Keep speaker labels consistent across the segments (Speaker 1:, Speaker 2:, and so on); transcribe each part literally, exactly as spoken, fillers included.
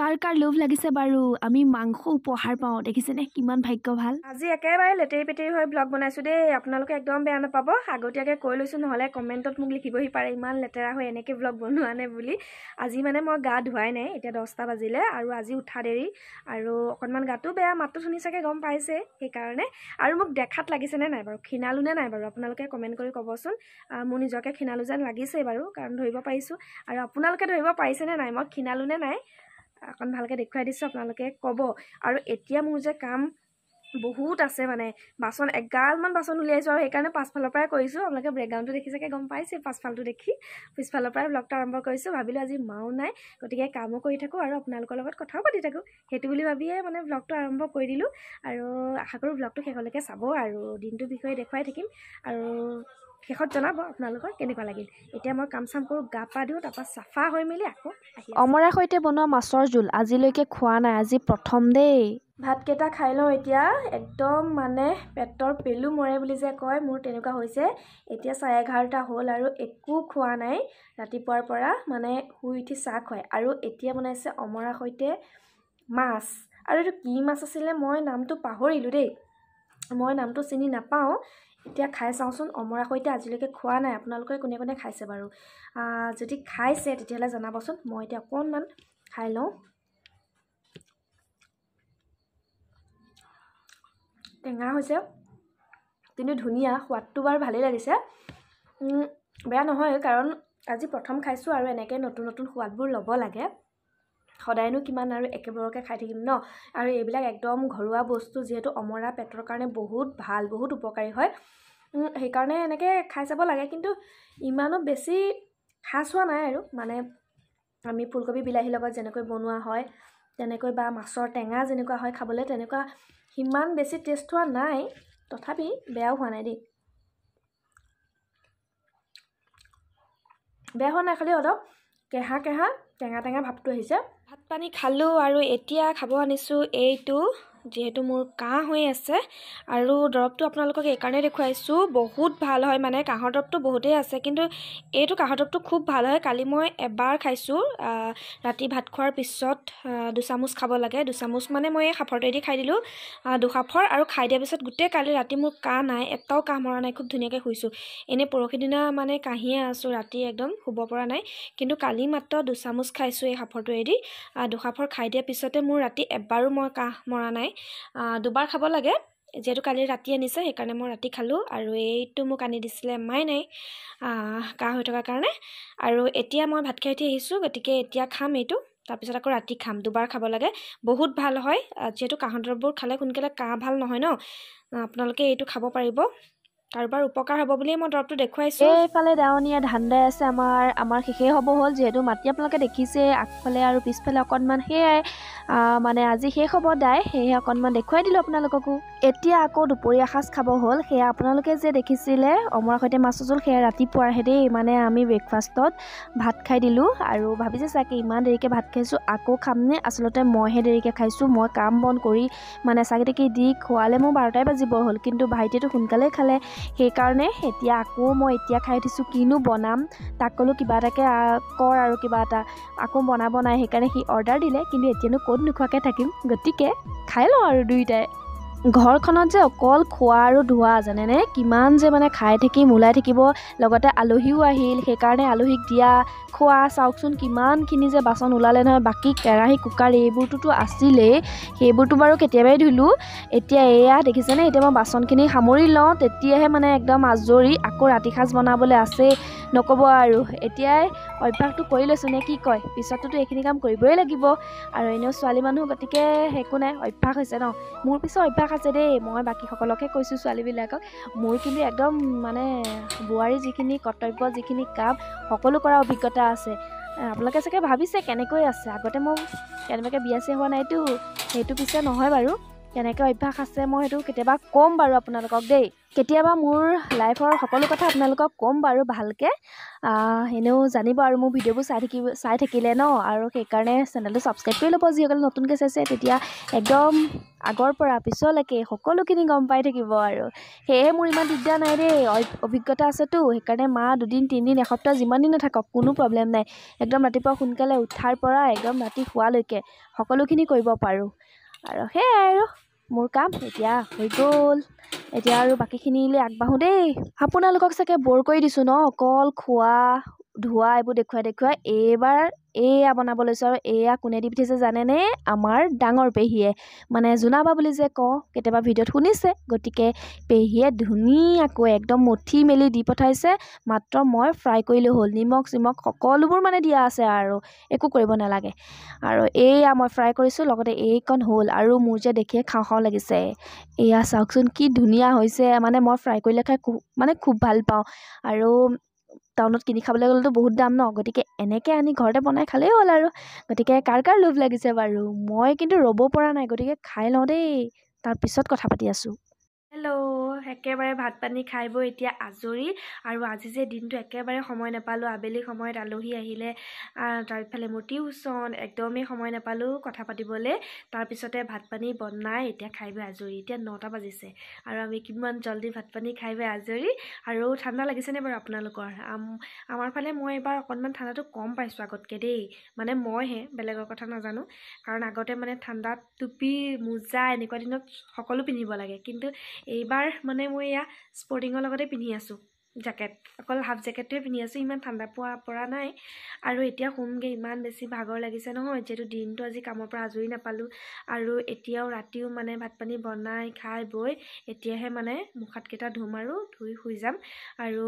Speaker 1: কাৰ কাৰ লোভ লাগিছে বাৰু আমি মাংস উপহাৰ পাওঁ দেখিছেনে কিমান ভাগ্য ভাল
Speaker 2: আজি একেবাৰে লেটেৰি পেটেৰি হৈ ব্লগ বনাইছোঁ দেই আপোনালোকে একদম বেয়া নাপাব আগতীয়াকৈ কৈ লৈছোঁ নহ'লে কমেণ্টত মোক লিখিবহি পাৰে ইমান লেতেৰা হৈ এনেকৈ ব্লগ বনোৱা নে বুলি আজি মানে মই গা ধুৱাই নাই এতিয়া দহটা বাজিলে আৰু আজি উঠা দেৰি আৰু অকণমান গাটো বেয়া মাতটো শুনি চাগে গম পাইছে সেইকাৰণে আৰু মোক দেখাত লাগিছেনে নাই বাৰু ক্ষীণালো নে নাই বাৰু আপোনালোকে কমেণ্ট কৰি ক'বচোন মোৰ নিজকে ক্ষীণালো যেন লাগিছেই বাৰু কাৰণ ধৰিব পাৰিছোঁ আৰু আপোনালোকে ধৰিব পাৰিছেনে নাই মই ক্ষীণালো নে নাই অকণ ভালকৈ দেখুৱাই দিছোঁ আপোনালোকে ক'ব আৰু এতিয়া মোৰ যে কাম বহুত আছে মানে বাচন এগালমান বাচন উলিয়াইছোঁ আৰু সেইকাৰণে পাছফালৰ পৰাই কৰিছোঁ আপোনালোকে ব্ৰেকগ্ৰাউণ্ডটো দেখি চাগে গম পাইছে পাছফালটো দেখি পিছফালৰ পৰাই ব্লগটো আৰম্ভ কৰিছোঁ ভাবিলোঁ আজি মাও নাই গতিকে কামো কৰি থাকোঁ আৰু আপোনালোকৰ লগত কথাও পাতি থাকোঁ সেইটো বুলি ভাবিয়ে মানে ব্লগটো আৰম্ভ কৰি দিলোঁ আৰু আশা কৰোঁ ব্লগটো শেষলৈকে চাব আৰু দিনটোৰ বিষয়ে দেখুৱাই থাকিম আৰু শেষত জনাব আপোনালোকৰ কেনেকুৱা লাগিল এতিয়া মই কাম চাম কৰোঁ গা পা দিওঁ তাৰপৰা চাফা হৈ মেলি আকৌ
Speaker 1: অমৰাৰ সৈতে বনোৱা মাছৰ জোল আজিলৈকে খোৱা নাই আজি প্ৰথম দেই
Speaker 2: ভাতকেইটা খাই লওঁ এতিয়া একদম মানে পেটৰ পেলু মৰে বুলি যে কয় মোৰ তেনেকুৱা হৈছে এতিয়া চাৰে এঘাৰটা হ'ল আৰু একো খোৱা নাই ৰাতিপুৱাৰ পৰা মানে শুই উঠি চাহ খুৱাই আৰু এতিয়া বনাইছে অমৰাৰ সৈতে মাছ আৰু এইটো কি মাছ আছিলে মই নামটো পাহৰিলোঁ দেই মই নামটো চিনি নাপাওঁ এতিয়া খাই চাওঁচোন অমৰাৰ সৈতে আজিলৈকে খোৱা নাই আপোনালোকে কোনে কোনে খাইছে বাৰু যদি খাইছে তেতিয়াহ'লে জনাবচোন মই এতিয়া অকণমান খাই লওঁ টেঙা হৈছে কিন্তু ধুনীয়া সোৱাদটো বাৰু ভালেই লাগিছে বেয়া নহয় কাৰণ আজি প্ৰথম খাইছোঁ আৰু এনেকৈ নতুন নতুন সোৱাদবোৰ ল'ব লাগে সদায়নো কিমান আৰু একেবাৰকে খাই থাকিম ন আৰু এইবিলাক একদম ঘৰুৱা বস্তু যিহেতু অমৰা পেটৰ কাৰণে বহুত ভাল বহুত উপকাৰী হয় সেইকাৰণে এনেকৈ খাই চাব লাগে কিন্তু ইমানো বেছি খাচ হোৱা নাই আৰু মানে আমি ফুলকবি বিলাহীৰ লগত যেনেকৈ বনোৱা হয় তেনেকৈ বা মাছৰ টেঙা যেনেকুৱা হয় খাবলৈ তেনেকুৱা সিমান বেছি টেষ্ট হোৱা নাই তথাপি বেয়াও হোৱা নাই দেই বেয়া হোৱা নাই খালি অলপ কেহা কেহা টেঙা টেঙা ভাৱটো আহিছে ভাত পানী খালোঁ আৰু এতিয়া খাব আনিছোঁ এইটো যিহেতু মোৰ কাহ হৈ আছে আৰু দৰৱটো আপোনালোকক এইকাৰণে দেখুৱাইছোঁ বহুত ভাল হয় মানে কাহৰ দৰৱটো বহুতেই আছে কিন্তু এইটো কাহৰ দৰৱটো খুব ভাল হয় কালি মই এবাৰ খাইছোঁ ৰাতি ভাত খোৱাৰ পিছত দুচামুচ খাব লাগে দুচামুচ মানে মই এই সাফৰটোৱেদি খাই দিলোঁ দুসাফৰ আৰু খাই দিয়াৰ পিছত গোটেই কালি ৰাতি মোৰ কাহ নাই এটাও কাহ মৰা নাই খুব ধুনীয়াকৈ শুইছোঁ এনেই পৰহি দিনা মানে কাহিয়ে আছোঁ ৰাতি একদম শুব পৰা নাই কিন্তু কালি মাত্ৰ দুচামুচ খাইছোঁ এই সাফৰটোৱেদি দুসাফৰ খাই দিয়াৰ পিছতে মোৰ ৰাতি এবাৰো মই কাহ মৰা নাই দুবাৰ খাব লাগে যিহেতু কালি ৰাতি আনিছে সেইকাৰণে মই ৰাতি খালোঁ আৰু এইটো মোক আনি দিছিলে মাই নাই কাহ হৈ থকাৰ কাৰণে আৰু এতিয়া মই ভাত খাই উঠি আহিছোঁ গতিকে এতিয়া খাম এইটো তাৰপিছত আকৌ ৰাতি খাম দুবাৰ খাব লাগে বহুত ভাল হয় যিহেতু কাহৰ দৰৱবোৰ খালে সোনকালে কাহ ভাল নহয় ন আপোনালোকে এইটো খাব পাৰিব কাৰোবাৰ উপকাৰ হ'ব বুলিয়ে মই দৰৱটো দেখুৱাইছোঁ
Speaker 1: এইফালে দাৱনীয়া ধান দাই আছে আমাৰ আমাৰ শেষেই হ'ব হ'ল যিহেতু মাটি আপোনালোকে দেখিছে আগফালে আৰু পিছফালে অকণমান সেয়াই মানে আজি শেষ হ'ব দাই সেয়ে অকণমান দেখুৱাই দিলোঁ আপোনালোককো এতিয়া আকৌ দুপৰীয়া সাঁজ খাব হ'ল সেয়া আপোনালোকে যে দেখিছিলে অমৰাৰ সৈতে মাছৰ জোল সেয়া ৰাতিপুৱাৰহে দেই মানে আমি ব্ৰেকফাষ্টত ভাত খাই দিলোঁ আৰু ভাবিছে চাগে ইমান দেৰিকৈ ভাত খাইছোঁ আকৌ খামনে আচলতে মইহে দেৰিকৈ খাইছোঁ মই কাম বন কৰি মানে চাকি তাকি দি খোৱালে মোৰ বাৰটাই বাজিব হ'ল কিন্তু ভাইটিয়েতো সোনকালেই খালে সেইকাৰণে এতিয়া আকৌ মই এতিয়া খাই উঠিছোঁ কিনো বনাম তাক ক'লোঁ কিবা এটাকে কৰ আৰু কিবা এটা আকৌ বনাব নাই সেইকাৰণে সি অৰ্ডাৰ দিলে কিন্তু এতিয়ানো ক'ত নোখোৱাকৈ থাকিম গতিকে খাই লওঁ আৰু দুয়োটাই ঘৰখনত যে অকল খোৱা আৰু ধোৱা জানেনে কিমান যে মানে খাই থাকিম ওলাই থাকিব লগতে আলহীও আহিল সেইকাৰণে আলহীক দিয়া খোৱা চাওকচোন কিমানখিনি যে বাচন ওলালে নহয় বাকী কেৰাহী কুকাৰ এইবোৰটোতো আছিলেই সেইবোৰতো বাৰু কেতিয়াবাই ধুলোঁ এতিয়া এয়া দেখিছেনে এতিয়া মই বাচনখিনি সামৰি লওঁ তেতিয়াহে মানে একদম আজৰি আকৌ ৰাতি সাঁজ বনাবলৈ আছেই নক'ব আৰু এতিয়াই অভ্যাসটো কৰি লৈছোঁ নে কি কয় পিছততো এইখিনি কাম কৰিবই লাগিব আৰু এনেও ছোৱালী মানুহ গতিকে একো নাই অভ্যাস হৈছে ন মোৰ পিছত অভ্যাস আছে দেই মই বাকীসকলকহে কৈছোঁ ছোৱালীবিলাকক মোৰ কিন্তু একদম মানে বোৱাৰী যিখিনি কৰ্তব্য যিখিনি কাম সকলো কৰা অভিজ্ঞতা আছে আপোনালোকে চাগে ভাবিছে কেনেকৈ আছে আগতে মই কেনেবাকৈ বিয়া চিয়া হোৱা নাইতো সেইটো পিছে নহয় বাৰু কেনেকৈ অভ্যাস আছে মই সেইটো কেতিয়াবা ক'ম বাৰু আপোনালোকক দেই। কেতিয়াবা মোৰ লাইফৰ সকলো কথা আপোনালোকক ক'ম বাৰু ভালকৈ। এনেও জানিব আৰু মোৰ ভিডিঅ'বোৰ চাই থাকিব চাই থাকিলে ন, আৰু সেইকাৰণে চেনেলটো ছাবস্ক্ৰাইব কৰি ল'ব যিসকলে নতুনকৈ চাইছে। তেতিয়া একদম আগৰ পৰা পিছলৈকে সকলোখিনি গম পাই থাকিব আৰু। সেয়েহে মোৰ ইমান দিগদাৰ নাই দেই, অভিজ্ঞতা আছেতো। সেইকাৰণে মা দুদিন তিনিদিন এসপ্তাহ যিমান দিন নাথাকক কোনো প্ৰব্লেম নাই। একদম ৰাতিপুৱা সোনকালে উঠাৰ পৰা একদম ৰাতি শোৱালৈকে সকলোখিনি কৰিব পাৰোঁ। আৰু সেয়াই আৰু মোৰ কাম এতিয়া হৈ গ'ল। এতিয়া আৰু বাকীখিনিলৈ আগবাঢ়োঁ দেই। আপোনালোকক চাগে ব'ৰ কৰি দিছোঁ ন, অকল খোৱা ধোৱা এইবোৰ দেখুৱাই দেখুৱাই। এইবাৰ এয়া বনাব লৈছোঁ, আৰু এয়া কোনে দি পঠিয়াইছে জানেনে? আমাৰ ডাঙৰ পেহীয়ে, মানে জোনাবা বুলি যে কওঁ, কেতিয়াবা ভিডিঅ'ত শুনিছে। গতিকে পেহীয়ে ধুনীয়াকৈ একদম মঠি মেলি দি পঠাইছে। মাত্ৰ মই ফ্ৰাই কৰিলে হ'ল। নিমখ চিমখ সকলোবোৰ মানে দিয়া আছে আৰু একো কৰিব নালাগে। আৰু এয়া মই ফ্ৰাই কৰিছোঁ, লগতে এইকণ হ'ল। আৰু মোৰ যে দেখিয়ে খাওঁ খাওঁ লাগিছে। এয়া চাওকচোন কি ধুনীয়া হৈছে। মানে মই ফ্ৰাই কৰিলে খাই খুব মানে খুব ভাল পাওঁ। আৰু টাউনত কিনি খাবলৈ গ'লেতো বহুত দাম ন, গতিকে এনেকৈ আনি ঘৰতে বনাই খালেই হ'ল আৰু। গতিকে কাৰ কাৰ লোভ লাগিছে বাৰু? মই কিন্তু ৰ'ব পৰা নাই, গতিকে খাই লওঁ দেই, তাৰপিছত কথা পাতি আছোঁ।
Speaker 2: হেল্ল', একেবাৰে ভাত পানী খাই বৈ এতিয়া আজৰি। আৰু আজি যে দিনটো একেবাৰে সময় নাপালোঁ। আবেলি সময়ত আলহী আহিলে, তাৰফালে মোৰ টিউশ্যন, একদমেই সময় নাপালোঁ কথা পাতিবলৈ। তাৰপিছতে ভাত পানী বনাই এতিয়া খাই বৈ আজৰি। এতিয়া নটা বাজিছে আৰু আমি কিমান জল্দি ভাত পানী খাই বৈ আজৰি। আৰু ঠাণ্ডা লাগিছেনে বাৰু আপোনালোকৰ? আমাৰ ফালে মই এইবাৰ অকণমান ঠাণ্ডাটো কম পাইছোঁ আগতকৈ দেই। মানে মইহে, বেলেগৰ কথা নাজানো। কাৰণ আগতে মানে ঠাণ্ডাত টুপি মোজা এনেকুৱা দিনত সকলো পিন্ধিব লাগে, কিন্তু এইবাৰ মানে মই এয়া স্পৰ্টিঙৰ লগতে পিন্ধি আছোঁ জেকেট, অকল হাফ জেকেটটোৱে পিন্ধি আছোঁ। ইমান ঠাণ্ডা পোৱা পৰা নাই। আৰু এতিয়া শুমগৈ, ইমান বেছি ভাগৰ লাগিছে নহয়, যিহেতু দিনটো আজি কামৰ পৰা আজৰি নাপালোঁ। আৰু এতিয়াও ৰাতিও মানে ভাত পানী বনাই খাই বৈ এতিয়াহে মানে মুখ হাতকেইটা ধুম আৰু ধুই শুই যাম। আৰু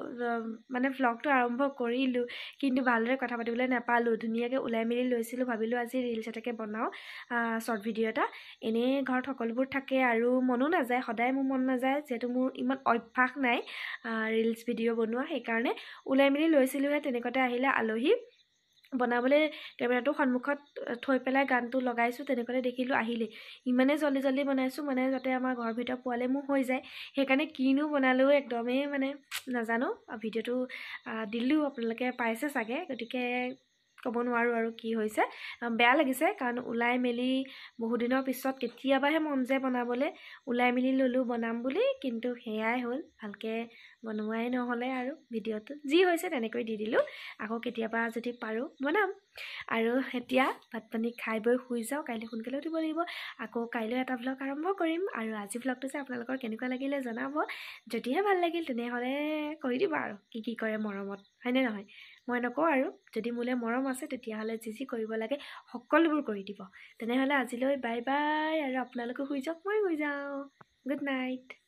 Speaker 2: মানে ভ্লগটো আৰম্ভ কৰিলোঁ, কিন্তু ভালদৰে কথা পাতিবলৈ নাপালোঁ। ধুনীয়াকৈ ওলাই মেলি লৈছিলোঁ, ভাবিলোঁ আজি ৰিলছ এটাকে বনাওঁ, শ্বৰ্ট ভিডিঅ' এটা। এনেই ঘৰত সকলোবোৰ থাকে আৰু মনো নাযায়, সদায় মোৰ মন নাযায়, যিহেতু মোৰ ইমান অভ্যাস নাই ৰিলছ ভিডিঅ' বনোৱা। সেইকাৰণে ওলাই মেলি লৈছিলোঁহে, তেনেকুৱাতে আহিলে আলহী। বনাবলৈ কেমেৰাটো সন্মুখত থৈ পেলাই গানটো লগাইছোঁ, তেনেকুৱাতে দেখিলোঁ আহিলেই। ইমানেই জল্দি জল্দি বনাইছোঁ মানে যাতে আমাৰ ঘৰৰ ভিতৰত পোৱালে মোৰ হৈ যায়। সেইকাৰণে কিনো বনালেও একদমেই মানে নাজানো। ভিডিঅ'টো দিলোঁ, আপোনালোকে পাইছে চাগে, গতিকে ক'ব নোৱাৰোঁ আৰু কি হৈছে। বেয়া লাগিছে, কাৰণ ওলাই মেলি বহুদিনৰ পিছত কেতিয়াবাহে মন যায় বনাবলৈ। ওলাই মেলি ল'লোঁ বনাম বুলি, কিন্তু সেয়াই হ'ল, ভালকৈ বনোৱাই নহ'লে। আৰু ভিডিঅ'টো যি হৈছে তেনেকৈ দি দিলোঁ। আকৌ কেতিয়াবা যদি পাৰোঁ বনাম। আৰু এতিয়া ভাত পানী খাই বৈ শুই যাওঁ, কাইলৈ সোনকালে উঠিব লাগিব। আকৌ কাইলৈ এটা ভ্লগ আৰম্ভ কৰিম। আৰু আজি ভ্লগটো যে আপোনালোকৰ কেনেকুৱা লাগিলে জনাব। যদিহে ভাল লাগিল তেনেহ'লে কৰি দিব আৰু কি কি কৰে মৰমত, হয়নে নহয়? মই নকওঁ আৰু, যদি মোলৈ মৰম আছে তেতিয়াহ'লে যি যি কৰিব লাগে সকলোবোৰ কৰি দিব। তেনেহ'লে আজিলৈ বাই বাই। আৰু আপোনালোকে শুই যাওক, মই শুই যাওঁ। Good night.